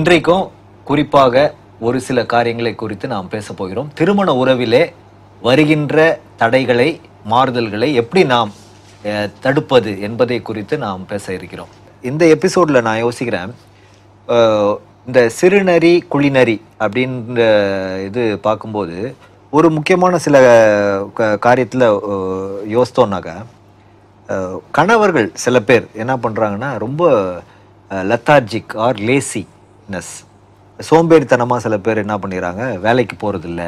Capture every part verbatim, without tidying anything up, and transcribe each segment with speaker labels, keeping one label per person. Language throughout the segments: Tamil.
Speaker 1: இன்றைக்கும் குறிப்பாக ஒரு சில காரியங்களை குறித்து நாம் பேச போகிறோம். திருமண உறவிலே வருகின்ற தடைகளை, மாறுதல்களை எப்படி நாம் தடுப்பது என்பதை குறித்து நாம் பேச இருக்கிறோம். இந்த எபிசோட்ல நான் யோசிக்கிறேன், இந்த சிறுநரி குளிநரி அப்படின்ற இது பார்க்கும்போது ஒரு முக்கியமான சில காரியத்தில் யோசித்தோம்னாக்கா, கணவர்கள் சில பேர் என்ன பண்ணுறாங்கன்னா, ரொம்ப லெத்தார்ஜிக் ஆர் லேசினஸ், சோம்பேறித்தனமாக சில பேர் என்ன பண்ணிடுறாங்க, வேலைக்கு போகிறதில்ல,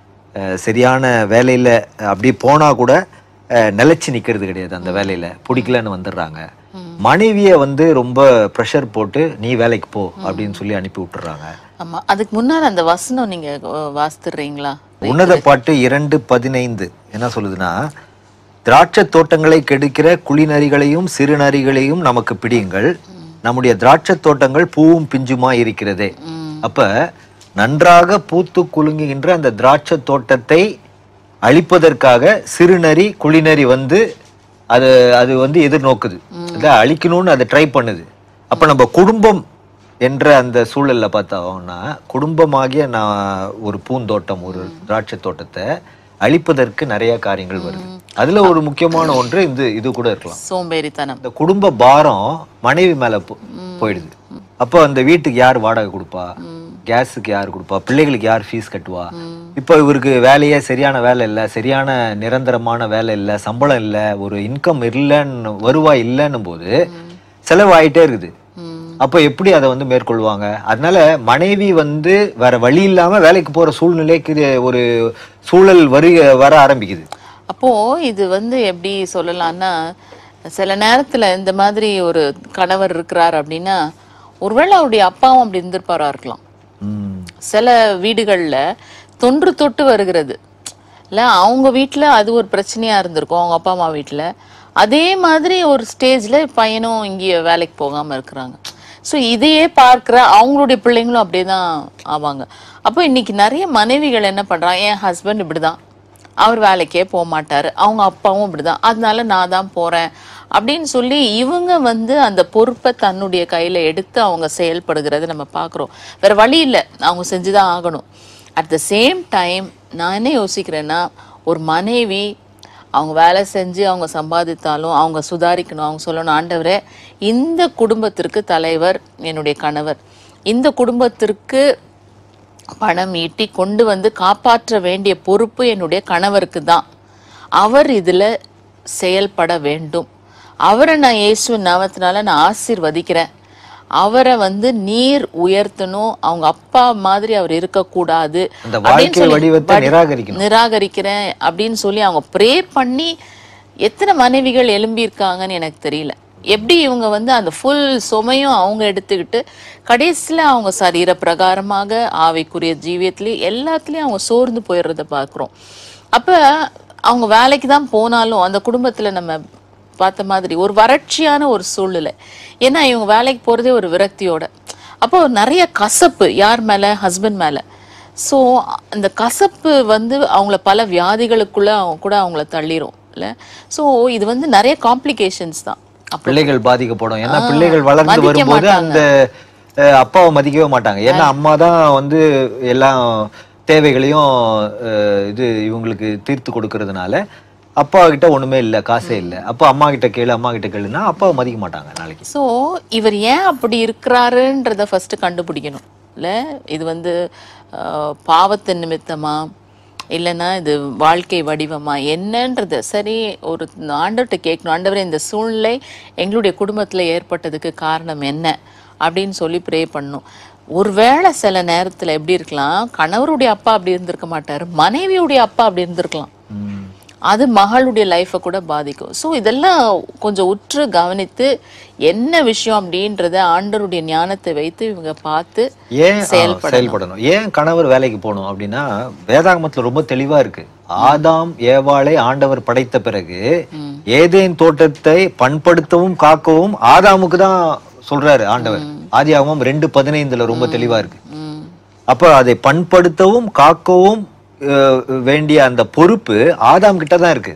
Speaker 1: சரியான வேலையில் அப்படியே போனால் கூட நிலைச்சி நிற்கிறது கிடையாது, அந்த வேலையில் பிடிக்கலன்னு வந்துடுறாங்க. மனைவியை வந்து ரொம்ப ப்ரெஷர் போட்டு நீ வேலைக்கு போ அப்படின்னு சொல்லி அனுப்பி விட்டுறாங்க.
Speaker 2: ஆமா, அதுக்கு முன்னாடி அந்த வசனம் நீங்க வாசித்துறீங்களா?
Speaker 1: உன்னத பாட்டு இரண்டு பதினைந்து என்ன சொல்லுதுன்னா, திராட்சை தோட்டங்களை கெடுக்கிற குளிநரிகளையும் சிறுநரிகளையும் நமக்கு பிடியுங்கள், நம்முடைய திராட்சை தோட்டங்கள் பூவும் பிஞ்சுமா இருக்கிறதே. அப்ப நன்றாக பூத்து குலுங்குகின்ற அந்த திராட்சை தோட்டத்தை அழிப்பதற்காக சிறுநரி குளிநரி வந்து அது அது வந்து எதிர்நோக்குது, அதை அழிக்கணும்னு அதை ட்ரை பண்ணுது. அப்ப நம்ம குடும்பம் என்ற அந்த சூழல்ல பார்த்தோம்னா, குடும்பமாகிய நான் ஒரு பூந்தோட்டம், ஒரு திராட்சை தோட்டத்தை அழிப்பதற்கு நிறைய காரியங்கள் வருது. அதுல ஒரு முக்கியமான ஒன்று இந்த இது கூட இருக்கலாம்,
Speaker 2: சோம்பேறித்தனம்.
Speaker 1: இந்த குடும்ப பாரம் மனைவி மேல போயிடுது. அப்போ அந்த வீட்டுக்கு யார் வாடகை கொடுப்பா, கேஸுக்கு யார் கொடுப்பா, பிள்ளைகளுக்கு யார் ஃபீஸ் கட்டுவா? இப்போ இவருக்கு வேலையே சரியான வேலை இல்லை, சரியான நிரந்தரமான வேலை இல்லை, சம்பளம் இல்லை, ஒரு இன்கம் இல்லைன்னு, வருவாய் இல்லைன்னும் போது செலவாயிட்டே இருக்குது. அப்போ எப்படி அதை வந்து மேற்கொள்வாங்க? அதனால மனைவி வந்து வேற வழி இல்லாம வேலைக்கு போற சூழ்நிலைக்கு ஒரு சூழல் வரு வர ஆரம்பிக்குது.
Speaker 2: அப்போ இது வந்து எப்படி சொல்லலாம்னா, சில நேரத்துல இந்த மாதிரி ஒரு கணவர் இருக்கிறார் அப்படின்னா, ஒருவேளை அவருடைய அப்பாவும் அப்படி இருந்திருப்பாரா இருக்கலாம். சில வீடுகள்ல தொன்று தொட்டு வருகிறது இல்ல, அவங்க வீட்டுல அது ஒரு பிரச்சனையா இருந்திருக்கும், அவங்க அப்பா அம்மா வீட்டுல. அதே மாதிரி ஒரு ஸ்டேஜ்ல பையனும் இங்கே வேலைக்கு போகாம இருக்கிறாங்க. ஸோ இதையே பார்க்குற அவங்களுடைய பிள்ளைங்களும் அப்படியே தான் ஆவாங்க. அப்போ இன்னைக்கு நிறைய மனைவிகள் என்ன பண்றாங்க, என் ஹஸ்பண்ட் இப்படிதான், அவர் வேலைக்கே போக மாட்டாரு, அவங்க அப்பாவும் இப்படிதான், அதனால நான் தான் போறேன் அப்படின்னு சொல்லி இவங்க வந்து அந்த பொறுப்பை தன்னுடைய கையில எடுத்து அவங்க செயல்படுகிறது நம்ம பார்க்குறோம். வேற வழி இல்லை, அவங்க செஞ்சுதான் ஆகணும். அட் த சேம் டைம் நான் என்ன யோசிக்கிறேன்னா, ஒரு மனைவி அவங்க வேலை செஞ்சு அவங்க சம்பாதித்தாலும் அவங்க சுதாரிக்கணும். அவங்க சொல்லணும், ஆண்டவரே இந்த குடும்பத்திற்கு தலைவர் என்னுடைய கணவர், இந்த குடும்பத்திற்கு பணம் ஈட்டி கொண்டு வந்து காப்பாற்ற வேண்டிய பொறுப்பு என்னுடைய கணவருக்கு தான், அவர் இதில் செயல்பட வேண்டும், அவரை நான் இயேசுவின் நாமத்தினால நான் ஆசீர்வதிக்கிறேன், அவரை வந்து நீர் உயர்த்தணும், அவங்க அப்பா மாதிரி அவர் இருக்கக்கூடாது அப்படின்னு சொல்லி நிராகரிக்கிறேன் அப்படின்னு சொல்லி அவங்க ப்ரே பண்ணி எத்தனை மனைவிகள் எழும்பி இருக்காங்கன்னு எனக்கு தெரியல. எப்படி இவங்க வந்து அந்த ஃபுல் சுமையும் அவங்க எடுத்துக்கிட்டு கடைசியில் அவங்க சரீர பிரகாரமாக ஆவிக்குரிய ஜீவியத்திலையும் எல்லாத்துலேயும் அவங்க சோர்ந்து போயிடுறத பார்க்குறோம். அப்போ அவங்க வேலைக்கு தான் போனாலும் அந்த குடும்பத்தில் நம்ம பார்த்த மாதிரி ஒரு வறட்சியான ஒரு சூழ்நிலை. ஏன்னா இவங்க வேலைக்கு போகிறதே ஒரு விரக்தியோட. அப்போ நிறைய கசப்பு யார் மேலே, ஹஸ்பண்ட் மேலே. ஸோ அந்த கசப்பு வந்து அவங்கள பல வியாதிகளுக்குள்ள அவங்க கூட அவங்கள தள்ளிரும் இல்லை. ஸோ இது வந்து நிறைய காம்ப்ளிகேஷன்ஸ் தான்.
Speaker 1: பிள்ளைகள் பாதிக்கப்படும். ஏன்னா பிள்ளைகள் வளர்ந்து வரும்போது அந்த அப்பாவை மதிக்கவே மாட்டாங்க. ஏன்னா அம்மா தான் வந்து எல்லாம் தேவைகளையும் இது இவங்களுக்கு தீர்த்து கொடுக்கறதுனால அப்பா கிட்ட ஒண்ணுமே இல்லை, காசே இல்லை. அப்போ அம்மா கிட்ட கேளு, அம்மா கிட்ட கேளுன்னா அப்பாவை மதிக்க மாட்டாங்க நாளைக்கு.
Speaker 2: ஸோ இவர் ஏன் அப்படி இருக்கிறாருன்றத ஃபர்ஸ்ட் கண்டுபிடிக்கணும் இல்லை. இது வந்து பாவத்தின் நிமித்தமா இல்லைன்னா இது வாழ்க்கை வடிவமா என்னன்றது சரி ஒரு ஆண்டவர்கிட்ட கேட்கணும். ஆண்டவரே இந்த சூழ்நிலை எங்களுடைய குடும்பத்தில் ஏற்பட்டதுக்கு காரணம் என்ன அப்படின்னு சொல்லி ப்ரே பண்ணணும். ஒருவேளை சில நேரத்தில் எப்படி இருக்கலாம், கணவருடைய அப்பா அப்படி இருந்திருக்க மாட்டார், மனைவியுடைய அப்பா அப்படி இருந்திருக்கலாம், அது மகளுடைய லைஃப்பை கூட பாதிக்கும். ஸோ இதெல்லாம் கொஞ்சம் உற்று கவனித்து என்ன விஷயம் அப்படின்றத ஆண்டவருடைய ஞானத்தை வைத்து இவங்க பார்த்து
Speaker 1: ஏன் செயல்படணும். ஏன் கணவர் வேலைக்கு போகணும் அப்படின்னா, வேதாகமத்துல ரொம்ப தெளிவா இருக்கு. ஆதாம் ஏவாளை ஆண்டவர் படைத்த பிறகு ஏதேன் தோட்டத்தை பண்படுத்தவும் காக்கவும் ஆதாமுக்கு தான் சொல்றாரு ஆண்டவர். ஆதியாகமம் ரெண்டு பதினைந்துல ரொம்ப தெளிவா இருக்கு. அப்ப அதை பண்படுத்தவும் காக்கவும் வேண்டிய அந்த பொறுப்பு ஆதாம் கிட்ட தான் இருக்கு.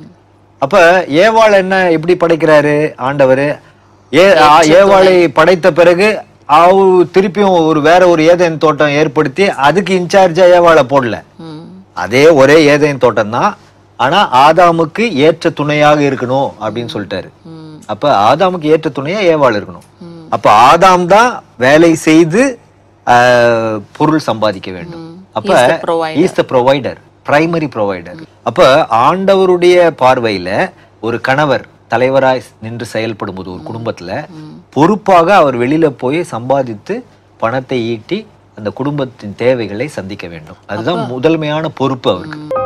Speaker 1: அப்ப ஏவாள் என்ன எப்படி படைக்கிறாரு ஆண்டவர்? ஏவாளை படைத்த பிறகு அவ திருப்பியும் ஒரு வேற ஒரு ஏதேன் தோட்டம் ஏற்படுத்தி அதுக்கு இன்சார்ஜா ஏவாளை போடல. அதே ஒரே ஏதேன் தோட்டம் தான், ஆனா ஆதாமுக்கு ஏற்ற துணையாக இருக்கணும் அப்படின்னு சொல்லிட்டாரு. அப்ப ஆதாமுக்கு ஏற்ற துணையா ஏவாள் இருக்கணும். அப்ப ஆதாம் தான் வேலை செய்து பொருள் சம்பாதிக்க வேண்டும். அப்ப is the provider, primary provider. அப்ப ஆண்டவருடைய பார்வையில ஒரு கணவர் தலைவராய் நின்று செயல்படும் போது ஒரு குடும்பத்துல பொறுப்பாக அவர் வெளியில போய் சம்பாதித்து பணத்தை ஈட்டி அந்த குடும்பத்தின் தேவைகளை சந்திக்க வேண்டும். அதுதான் முதன்மையான பொறுப்பு அவருக்கு.